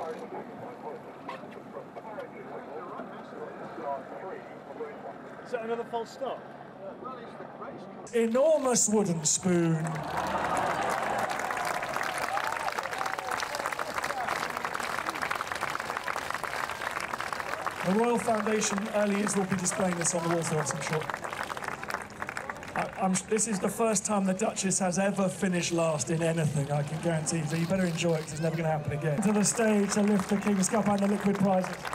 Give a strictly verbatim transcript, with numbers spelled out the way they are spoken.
Is that another false stop? Enormous wooden spoon. The Royal Foundation early years will be displaying this on the wall for us, I'm sure. I, I'm, this is the first time the Duchess has ever finished last in anything, I can guarantee. So you better enjoy it, because it's never going to happen again. To the stage to lift the King's Cup and the liquid prizes.